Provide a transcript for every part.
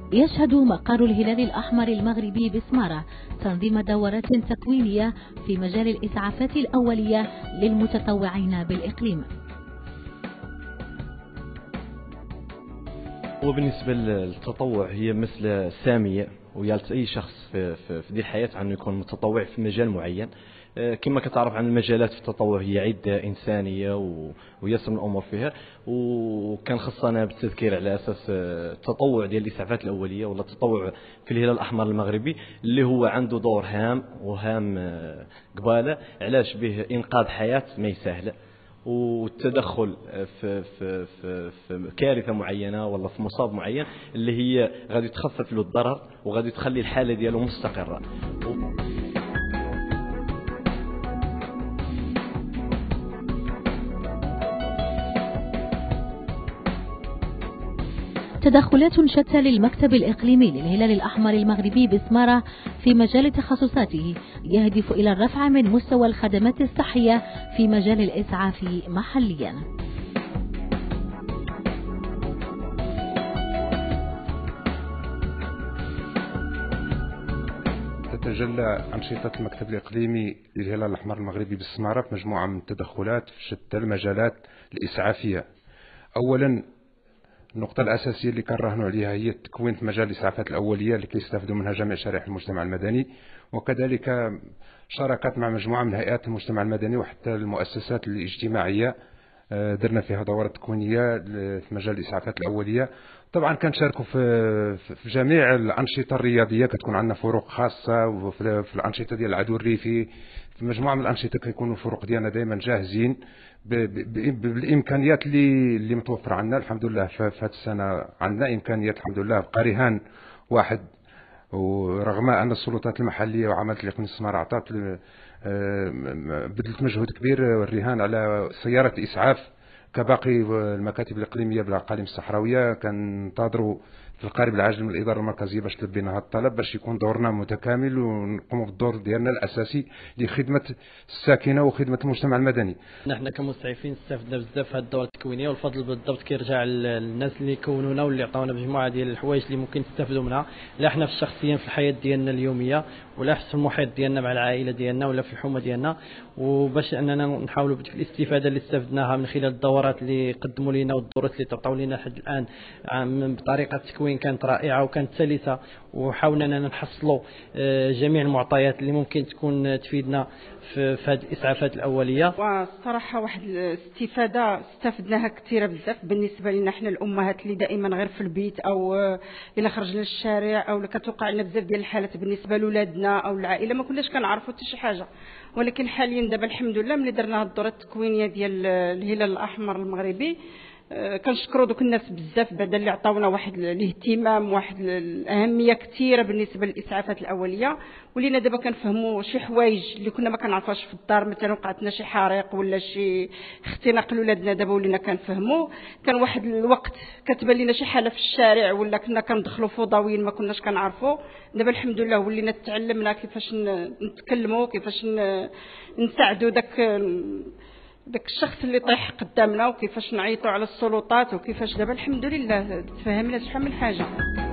يشهد مقر الهلال الأحمر المغربي بسمارة تنظيم دورات تكوينية في مجال الإسعافات الأولية للمتطوعين بالإقليم. وبالنسبة للتطوع هي مثل سامية ويالت أي شخص في دي الحياة عنه يكون متطوع في مجال معين. كما كتعرف عن المجالات في التطوع هي عدة إنسانية وياسر من الأمور فيها، وكان خصنا بالتذكير على أساس التطوع ديال الإسعافات الأولية ولا التطوع في الهلال الأحمر المغربي اللي هو عنده دور هام قبالة علاش به إنقاذ حياة ما يسهل، والتدخل في كارثة معينة ولا في مصاب معين اللي هي غادي تخفف له الضرر وغادي تخلي الحالة ديالو مستقرة. تدخلات شتى للمكتب الإقليمي للهلال الأحمر المغربي بسمارة في مجال تخصصاته يهدف إلى الرفع من مستوى الخدمات الصحية في مجال الإسعاف محليا. تتجلى أنشطة المكتب الإقليمي للهلال الأحمر المغربي بسمارة في مجموعة من التدخلات في شتى المجالات الإسعافية. أولا، النقطة الأساسية اللي كنراهنوا عليها هي تكوين مجال الإسعافات الأولية اللي كيستافدوا منها جميع شرائح المجتمع المدني، وكذلك شراكات مع مجموعة من هيئات المجتمع المدني وحتى المؤسسات الاجتماعية درنا فيها دورات تكوينية في مجال الإسعافات الأولية. طبعا كنشاركوا في جميع الأنشطة الرياضية، كتكون عندنا فروق خاصة وفي الأنشطة ديال العدو الريفي، في مجموعة من الأنشطة كيكونوا الفروق ديالنا دائما جاهزين بالإمكانيات اللي متوفرة عندنا. الحمد لله في هذه السنة عندنا إمكانيات الحمد لله بقى رهان واحد، ورغم أن السلطات المحلية وعملت الإقليم السمارة عطات بذلت مجهود كبير الرهان على سيارة إسعاف كباقي المكاتب الإقليمية بالأقاليم الصحراوية. كننتظروا في القريب العاجل من الإدارة المركزية باش تلبينا هذا الطلب باش يكون دورنا متكامل ونقوموا بالدور ديالنا الأساسي لخدمة الساكنة وخدمة المجتمع المدني. نحن كمسعفين استفدنا بزاف هذه الدورة التكوينية، والفضل بالضبط كيرجع للناس اللي كونونا واللي عطاونا مجموعة ديال الحوايج اللي ممكن نستافدوا منها، لا احنا في الشخصيا في الحياة ديالنا اليومية ولا في المحيط ديالنا مع العائلة ديالنا ولا في الحومة ديالنا، وباش اننا نحاولوا بديك الاستفادة اللي استفدناها من خلال الدورات اللي قدموا لنا والدورات اللي تعطوا لنا لحد الآن بطريقة التكوين كانت رائعة وكانت سلسة، وحاولنا اننا نحصلوا جميع المعطيات اللي ممكن تكون تفيدنا في هذه الإسعافات الأولية. والصراحة واحد الاستفادة استفدناها كثيرة بزاف بالنسبة لنا احنا الأمهات اللي دائما غير في البيت أو إلا خرجنا للشارع أو كتوقع لنا بزاف ديال الحالات بالنسبة لولادنا أو العائلة ما كناش كنعرفوا حتى شي حاجة، ولكن حاليا دابا الحمد لله ملي درنا هاد الدورة التكوينية ديال الهلال الأحمر المغربي كنشكروا دوك الناس بزاف بعدا اللي عطاونا واحد الاهتمام واحد الاهميه كثيره بالنسبه للاسعافات الاوليه، ولينا دابا كنفهموا شي حوايج اللي كنا ما كنعرفوش في الدار، مثلا وقعت لنا شي حريق ولا شي اختناق لولادنا دابا ولينا كنفهموا. كان واحد الوقت كتبان لنا شي حاله في الشارع ولا كنا كندخلوا فوضويين ما كناش كنعرفوا، دابا الحمد لله ولينا تعلمنا كيفاش نتكلموا كيفاش نساعدوا داك الشخص اللي طيح قدامنا وكيفاش نعيطوا على السلطات وكيفاش دابا الحمد لله تفهمنا شحال من حاجه.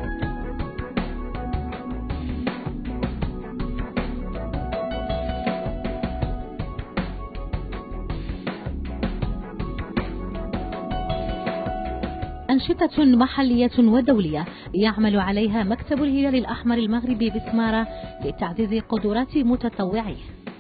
أنشطة محلية ودولية يعمل عليها مكتب الهلال الأحمر المغربي بسمارة لتعزيز قدرات متطوعيه.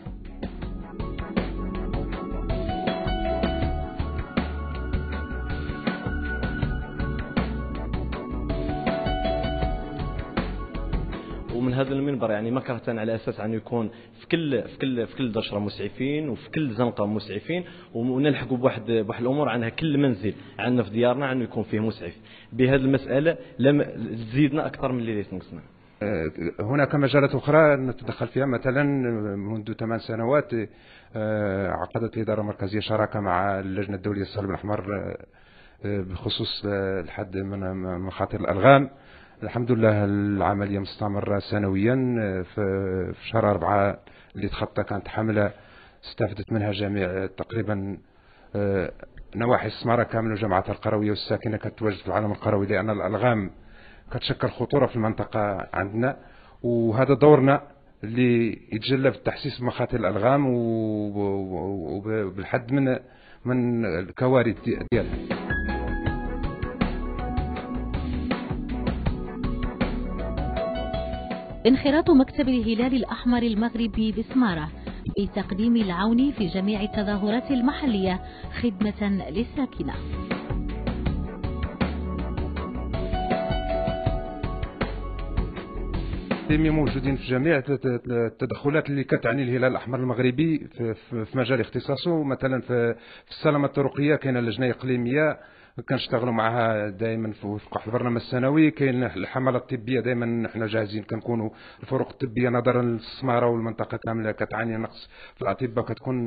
ومن هذا المنبر يعني مكرة على أساس أنه يكون في كل دشرة مسعفين وفي كل زنقة مسعفين، ونلحقوا بواحد الأمور عنها كل منزل عندنا في ديارنا عنه يكون فيه مسعف. بهذه المسألة لم تزيدنا أكثر من اللي تنقصنا. هناك مجالات أخرى نتدخل فيها، مثلا منذ 8 سنوات عقدت الإدارة المركزية شراكة مع اللجنة الدولية للصليب الأحمر بخصوص الحد من مخاطر الألغام. الحمد لله العملية مستمرة سنويا. في شهر 4 اللي تخطى كانت حملة استفدت منها جميع تقريبا نواحي السمارة كامل وجماعات القروية والساكنة كتواجد في العالم القروي، لأن الألغام كتشكل خطورة في المنطقة عندنا، وهذا دورنا اللي يتجلى في التحسيس بمخاطر الألغام وبالحد من الكوارث ديالها. انخراط مكتب الهلال الأحمر المغربي بسمارة بتقديم العون في جميع التظاهرات المحلية خدمة للساكنة. موجودين في جميع التدخلات اللي كتعني الهلال الأحمر المغربي في مجال اختصاصه. مثلا في السلامة الطرقية كاينه لجنة إقليمية كنشتغلوا معها دائما وفق البرنامج السنوي. كاين الحملة الطبية دائما حنا جاهزين، كنكونوا الفروق الطبية نظرا للسمارة والمنطقة كاملة كتعاني نقص في الأطباء،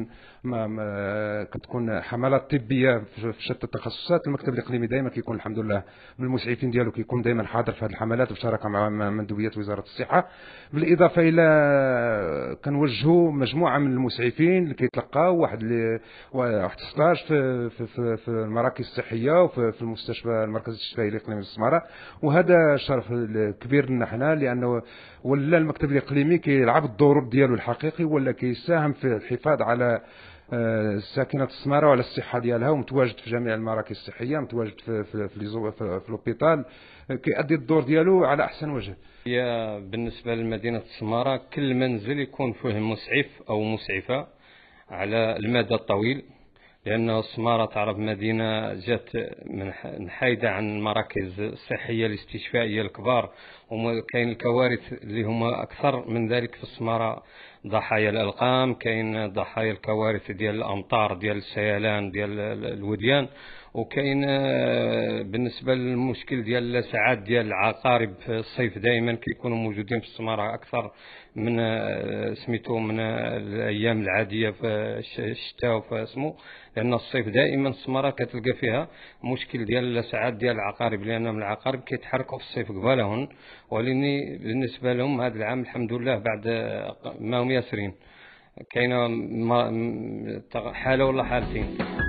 كتكون حملات طبية في شتى التخصصات. المكتب الإقليمي دائما كيكون الحمد لله بالمسعفين ديالو كيكون دائما حاضر في هذه الحملات وشارك مع مندوبيات وزارة الصحة. بالإضافة إلى كنوجهوا مجموعة من المسعفين اللي كيتلقاو واحد ستاج في المراكز الصحية وفي المستشفى المركز الشفائي الإقليمي للسمارة. وهذا شرف كبير لنا حنا، لأنه ولا المكتب الإقليمي كيلعب الدور ديالو الحقيقي، ولا كيساهم في الحفاظ على ساكنة السمارة وعلى الصحة ديالها، ومتواجد في جميع المراكز الصحية، متواجد في الأوبيتال، كيأدي الدور ديالو على أحسن وجه. هي بالنسبة لمدينة السمارة كل منزل يكون فيه مسعف أو مسعفة على المدى الطويل، لأن السمارة تعرف مدينة جات من حايدة عن المراكز الصحية الاستشفائية الكبار، وكاين الكوارث اللي هما أكثر من ذلك في السمارة، ضحايا الألقام، كاين ضحايا الكوارث ديال الأمطار، ديال السيلان، ديال الوديان، وكاين بالنسبة للمشكل ديال اللسعات ديال العقارب في الصيف دائما كيكونوا موجودين في السمارة أكثر من سميتو من الأيام العادية في الشتاء وفي سمو، لأن الصيف دائما السمارة كتلقى فيها مشكل ديال اللسعات ديال العقارب، لأن من العقارب كيتحركوا في الصيف قبالهن، ولكن بالنسبة لهم هذا العام الحمد لله بعد ما هم ياسرين كاينة حالة ولا حالتين.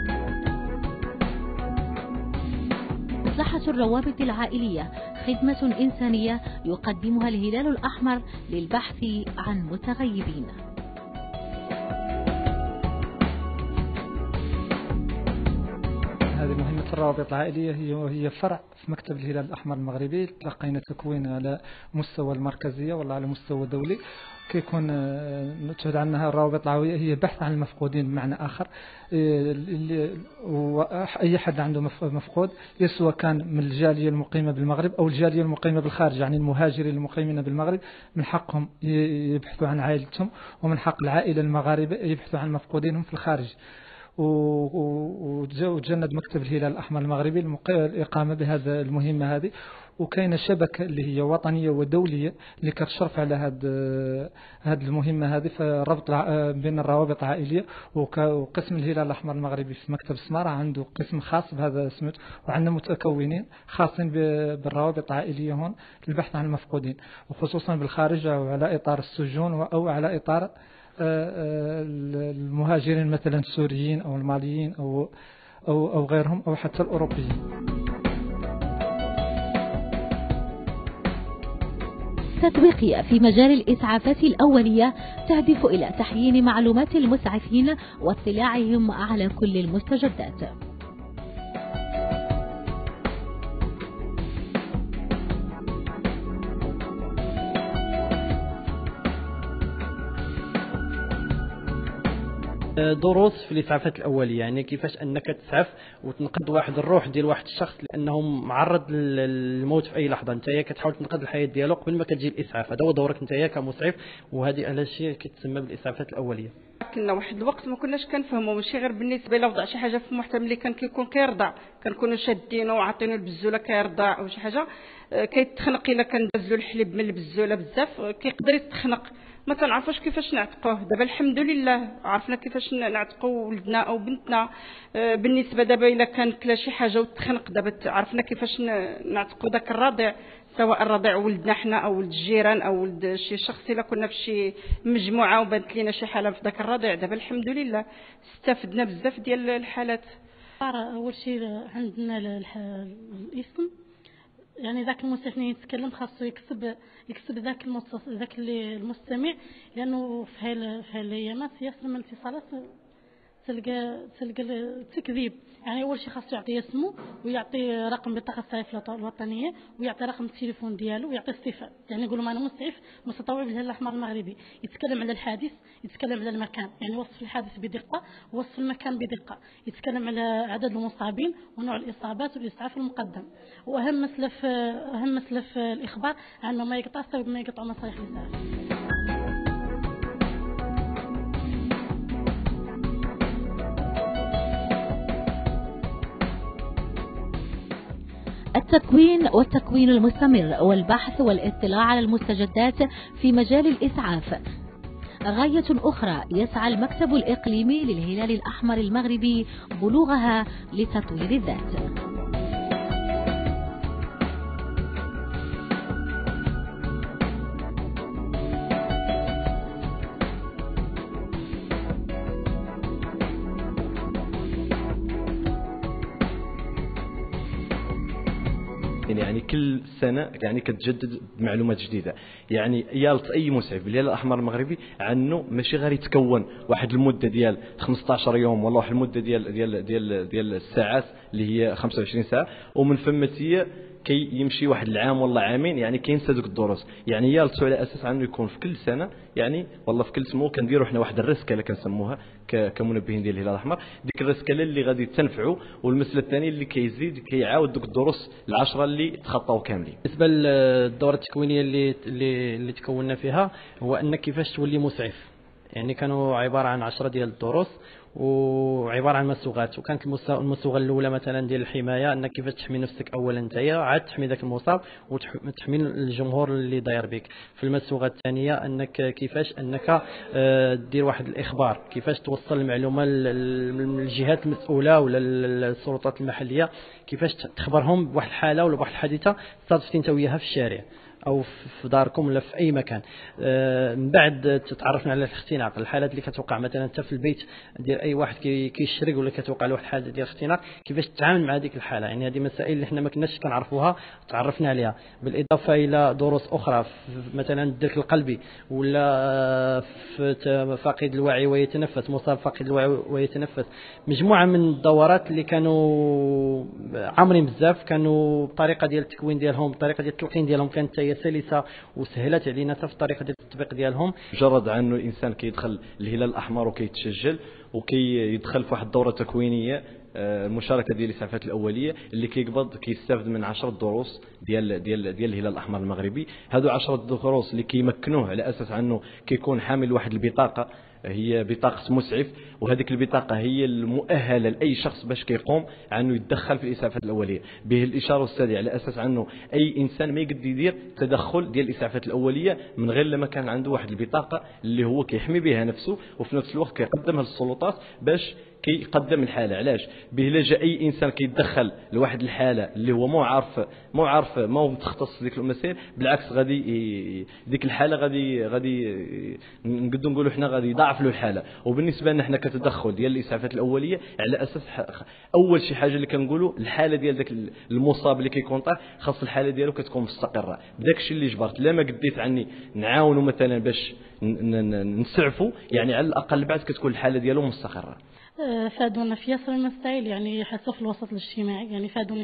مصلحة الروابط العائلية خدمة إنسانية يقدمها الهلال الأحمر للبحث عن متغيبين. هذه مهمة الروابط العائلية هي فرع في مكتب الهلال الأحمر المغربي. تلقينا تكوين على مستوى المركزية ولا على مستوى دولي. كيكون نتشهد عنها الروابط العائلية هي بحث عن المفقودين بمعنى آخر. أي حد عنده مفقود، سواء كان من الجالية المقيمة بالمغرب أو الجالية المقيمة بالخارج، يعني المهاجرين المقيمين بالمغرب من حقهم يبحثوا عن عائلتهم، ومن حق العائلة المغاربة يبحثوا عن مفقودينهم في الخارج. وتجند مكتب الهلال الأحمر المغربي الإقامة بهذا المهمة هذه. وكاينه شبكة اللي هي وطنية ودولية اللي كتشرف على هذه المهمة هذه، فربط بين الروابط العائلية. وقسم الهلال الأحمر المغربي في مكتب السمارة عنده قسم خاص بهذا اسمه، وعندنا متكونين خاصين بالروابط العائلية هون للبحث عن المفقودين، وخصوصا بالخارج أو على إطار السجون أو على إطار المهاجرين مثلا السوريين أو الماليين أو غيرهم أو حتى الأوروبيين. تطبيقية في مجال الإسعافات الأولية تهدف إلى تحيين معلومات المسعفين واطلاعهم على كل المستجدات. دروس في الإسعافات الأولية، يعني كيفاش أنك تسعف وتنقذ واحد الروح ديال واحد الشخص لأنه معرض للموت في أي لحظة. أنت كتحاول تنقذ الحياة ديالو قبل ما كتجي الإسعاف، هذا هو دورك أنت كمسعف، وهذه على شيء كيتسمى بالإسعافات الأولية. كنا واحد الوقت ما كناش كنفهموا، ماشي غير بالنسبه الى وضع شي حاجه في المحتمل اللي كان كيكون كيرضع، كنكونوا شادينه وعاطينه البزوله كيرضع او شي حاجه كيتخنق، الا كندز له الحليب من البزوله بزاف كيقدر يتخنق، ما كنعرفوش كيفاش نعتقوه. دابا الحمد لله عرفنا كيفاش نعتقوا ولدنا او بنتنا. بالنسبه دابا الا كان كلا شي حاجه وتخنق، دابا عرفنا كيفاش نعتقوا داك الرضيع، سواء الرضيع ولدنا حنا او ولد الجيران او ولد شي شخص الا كنا في شي مجموعه وبانت لينا شي حاله في داك الرضيع. دابا الحمد لله استفدنا بزاف ديال الحالات. اول شيء عندنا الاسم يعني ذاك المسعف يتكلم خاصو يكسب ذاك المستمع، لانه في هالايامات ياسر من الاتصالات تلقى التكذيب. يعني اول شيء خاصو يعطي اسمه ويعطي رقم بطاقه الصحه الوطنيه ويعطي رقم التليفون ديالو ويعطي الصفه. يعني يقولوا انا مسعف متطوع بالهلال الاحمر المغربي، يتكلم على الحادث، يتكلم على المكان، يعني وصف الحادث بدقه ووصف المكان بدقه، يتكلم على عدد المصابين ونوع الاصابات والاسعاف المقدم. واهم مسألة في الاخبار انه ما يقطع سبب ما يقطع مصالح الاسعاف. والتكوين المستمر والبحث والاطلاع على المستجدات في مجال الإسعاف غاية أخرى يسعى المكتب الإقليمي للهلال الأحمر المغربي بلوغها لتطوير الذات. يعني كل سنة يعني كتجدد معلومات جديدة. يعني يالت أي مسعف بالهلال الأحمر المغربي عنه ماشي غير يتكون واحد المدة ديال 15 يوم ولا واحد المدة ديال الساعات اللي هي 25 ساعة، ومن ثم كي يمشي واحد العام ولا عامين يعني كينسى دوك الدروس. يعني يالتو على اساس انه يكون في كل سنه يعني والله في كل سمو كنديروا حنا واحد الرسكله كنسموها كمنبهين ديال الهلال الاحمر، ديك الرسكله اللي غادي تنفعوا، والمساله الثانيه اللي كيزيد كيعاود دوك الدروس العشره اللي تخطاو كاملين. بالنسبه للدوره التكوينيه اللي تكوننا فيها هو انك كيفاش تولي مسعف. يعني كانوا عباره عن 10 ديال الدروس وعباره عن مسوغات، وكانت المسوغه الاولى مثلا ديال الحمايه، انك كيفاش تحمي نفسك اولا نتايا، عاد تحمي ذاك المصاب وتحمي الجمهور اللي داير بك. في المسوغه الثانيه انك كيفاش انك دير واحد الاخبار، كيفاش توصل المعلومه للجهات المسؤوله ولا السلطات المحليه، كيفاش تخبرهم بواحد الحاله ولا بواحد الحادثه صادفتي انت وياها في الشارع او في داركم ولا في اي مكان. من بعد تعرفنا على الاختناق، الحالات اللي كتوقع مثلا انت في البيت ديال اي واحد كيشرق ولا كتوقع له واحد الحاله ديال الاختناق، كيفاش تتعامل مع هذيك الحاله. يعني هذه مسائل اللي حنا ما كناش كنعرفوها تعرفنا عليها، بالاضافه الى دروس اخرى مثلا الدرك القلبي ولا في فاقد الوعي ويتنفس، مصاب فاقد الوعي ويتنفس. مجموعه من الدورات اللي كانوا عامرين بزاف، كانوا بطريقه ديال التكوين ديالهم، بطريقه ديال التلقين ديالهم كانت هي سلسه وسهلت علينا حتى في الطريقه ديال التطبيق ديالهم. مجرد انه الانسان كيدخل الهلال الاحمر وكيتسجل وكيدخل في واحد الدوره تكوينيه، المشاركه ديال الاسعافات الاوليه اللي كيقبض كيستافد من 10 دروس ديال الهلال الاحمر المغربي. هادو 10 دروس اللي كيمكنوه على اساس انه كيكون حامل واحد البطاقه، هي بطاقة مسعف، وهذيك البطاقة هي المؤهلة لأي شخص باش كيقوم عنه يتدخل في الإسعافات الأولية. به الإشارة السادية على أساس عنه أي إنسان ما يقدر يدير تدخل ديال الإسعافات الأولية من غير لما كان عنده واحد البطاقة اللي هو كيحمي بها نفسه، وفي نفس الوقت كيقدمها للسلطات باش كيقدم الحالة. علاش؟ به لا جا أي إنسان كيتدخل لواحد الحالة اللي هو مو عارف ما هو متخصص ديك المسائل، بالعكس غادي ديك الحالة غادي نقدروا نقولوا حنا غادي يضاعف له الحالة. وبالنسبة لنا حنا كتدخل ديال الإسعافات الأولية على أساس أول شي حاجة اللي كنقولوا الحالة ديال داك المصاب اللي كيكون طاح خاص الحالة ديالو كتكون مستقرة بداك الشيء اللي جبرت. لا ما قديت عني نعاونوا مثلا باش نسعفوا، يعني على الأقل بعد كتكون الحالة ديالو مستقرة. فادونا في ياسر المسائل، يعني حتى في الوسط الاجتماعي، يعني فادوني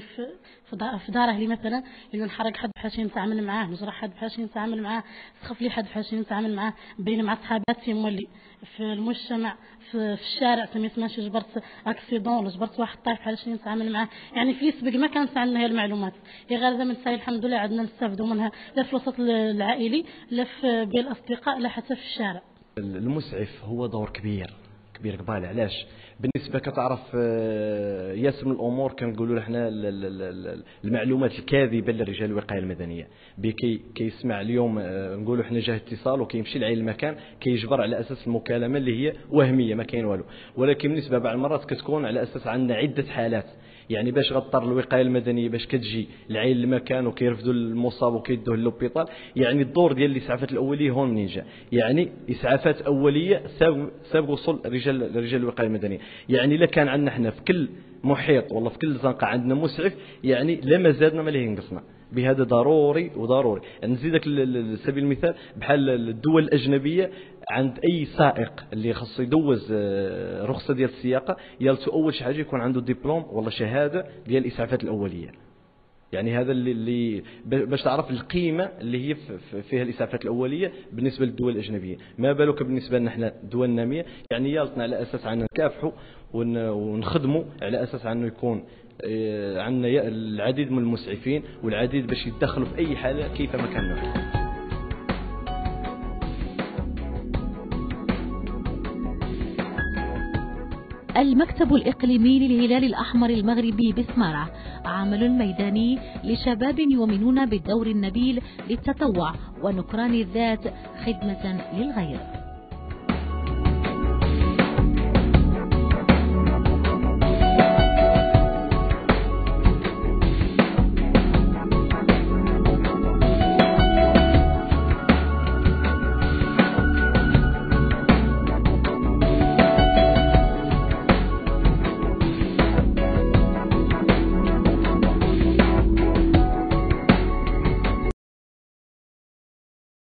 في دار اهلي مثلا، اللي نحرق حد بحاش نتعامل معاه، نجرح حد بحاش نتعامل معاه، سخف لي حد بحاش نتعامل معاه، بين مع صحاباتي مولي في المجتمع في الشارع سميت ماشي جبرت اكسيدون ولا جبرت واحد طايح بحاش نتعامل معاه. يعني في سبق ما كانت عندنا هي المعلومات، هي غير زعما نساي الحمد لله عندنا نستافدوا منها لا في الوسط العائلي لا في بين الاصدقاء لا حتى في الشارع. المسعف هو دور كبير قبال. علاش؟ بالنسبه كتعرف ياسر من الامور كنقولوا احنا المعلومات الكاذبه للرجال الوقايه المدنيه، كيسمع اليوم نقولوا احنا جاه اتصال وكيمشي لعين المكان كيجبر على اساس المكالمه اللي هي وهميه ما كاين والو، ولكن بالنسبه بعض المرات كتكون على اساس عندنا عده حالات. يعني باش غطر الوقايه المدنيه باش كتجي لعين المكان وكيرفدوا المصاب وكيدوه للوبيطال. يعني الدور ديال الاسعافات الاوليه هون منين جا؟ يعني اسعافات اوليه سابق وصول رجال الوقايه المدنيه. يعني الا كان عندنا احنا في كل محيط والله في كل زنقه عندنا مسعف، يعني لا ما زادنا ما ليه نقصنا. بهذا ضروري وضروري. نزيدك على سبيل المثال بحال الدول الأجنبية، عند أي سائق اللي خص يدوز رخصة ديال السياقة يالتو أول شي حاجة يكون عنده دبلوم ولا شهادة ديال الإسعافات الأولية. يعني هذا اللي باش تعرف القيمة اللي هي فيها الإسعافات الأولية بالنسبة للدول الأجنبية، ما بالك بالنسبة لنا احنا الدول النامية. يعني يالتنا على أساس عنا نكافحوا ونخدموا على أساس عنه يكون عندنا العديد من المسعفين والعديد باش يتدخلوا في أي حالة كيفما كان. المكتب الإقليمي للهلال الأحمر المغربي بسمارة عمل ميداني لشباب يؤمنون بالدور النبيل للتطوع ونكران الذات خدمة للغير.